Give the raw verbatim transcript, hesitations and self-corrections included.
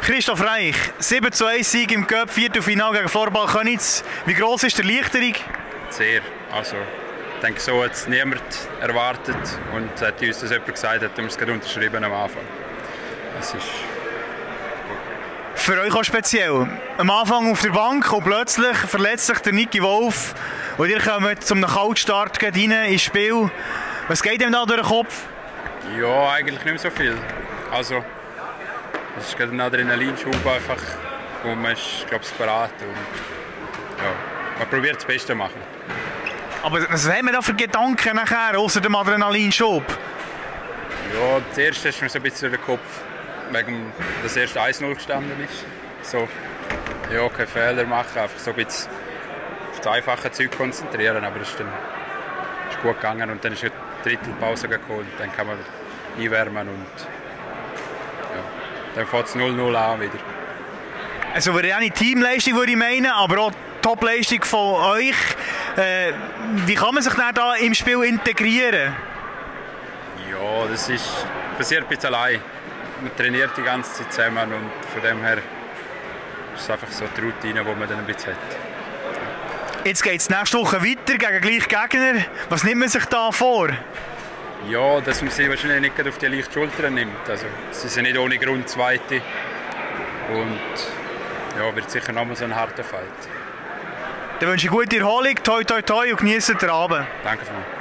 Christoph Reich, sieben zu eins Sieg im Cup, Viertelfinale gegen Floorball Köniz. Wie gross ist die Erleichterung? Sehr. Also, ich denke, so hat es niemand erwartet. Und hat uns das jemand gesagt, hat wir es gerade unterschrieben am Anfang. Das ist für euch auch speziell. Am Anfang auf der Bank und plötzlich verletzt sich der Niki Wolf. Und ihr kommt zum Kaltstart rein ins Spiel. Was geht ihm da durch den Kopf? Ja, eigentlich nicht mehr so viel. Also, es ist gerade ein Adrenalinschub einfach. Und man ist, glaube ich, bereit. Und, ja, man probiert das Beste zu machen. Aber was haben wir da für Gedanken nachher, außer dem Adrenalinschub? Ja, das erste ist mir so ein bisschen durch den Kopf, wegen das erste eins null gestanden ist. So, ja, keine Fehler machen, einfach so ein bisschen auf das einfache Zeug konzentrieren. Aber es ist dann ist gut gegangen und dann ist eine Drittelpause gekommen. Dann kann man einwärmen und ja, dann fängt es null null an wieder. Eine souveräne Teamleistung würde ich meinen, aber auch die Top-Leistung von euch. Äh, wie kann man sich dann da im Spiel integrieren? Ja, das ist, passiert ein bisschen allein. Man trainiert die ganze Zeit zusammen und von dem her ist es einfach so die Routine, die man dann ein bisschen hat. Jetzt geht es nächste Woche weiter gegen gleich Gegner. Was nimmt man sich da vor? Ja, dass man sie wahrscheinlich nicht auf die leichten Schultern nimmt. Also, sie sind nicht ohne Grund Zweite. Und ja, wird sicher nochmal so ein harter Fight. Dann wünsche ich gute Erholung, toi toi toi und genießt den Abend. Danke vielmals.